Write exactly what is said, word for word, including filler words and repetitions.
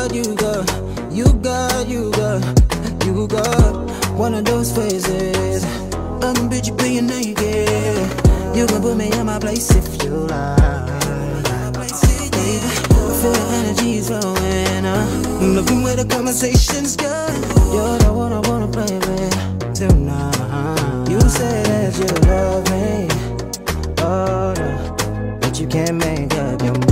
got, you got, you got, you got, you got one of those phases. I can picture being naked. You can put me in my place if you like. Baby, I feel the energy flowing. I'm loving where the conversation's going. You're the one I wanna play with tonight. You say that you love me, oh no, but you can't make up your mind.